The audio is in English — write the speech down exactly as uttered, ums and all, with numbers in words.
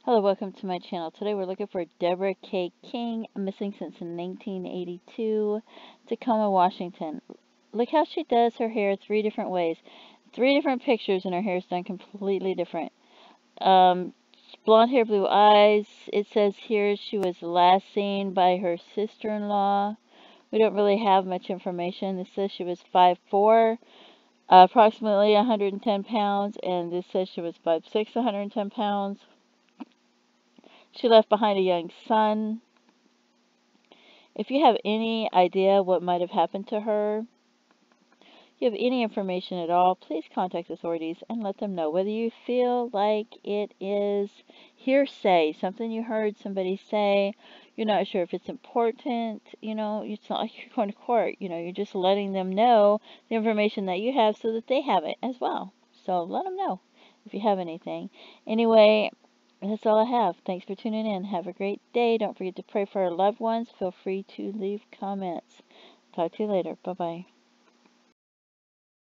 Hello, welcome to my channel. Today we're looking for Deborah K. King, missing since nineteen eighty-two, Tacoma, Washington. Look how she does her hair three different ways. Three different pictures and her hair is done completely different. Um, blonde hair, blue eyes. It says here she was last seen by her sister-in-law. We don't really have much information. It says she was five foot four, uh, approximately one hundred ten pounds, and this says she was five foot six, one hundred ten pounds. She left behind a young son. If you have any idea what might have happened to her, if you have any information at all, please contact authorities and let them know. Whether you feel like it is hearsay, something you heard somebody say, you're not sure if it's important, you know, it's not like you're going to court, you know, you're just letting them know the information that you have so that they have it as well. So let them know if you have anything. Anyway, that's all I have. Thanks for tuning in. Have a great day. Don't forget to pray for our loved ones. Feel free to leave comments. Talk to you later. Bye-bye.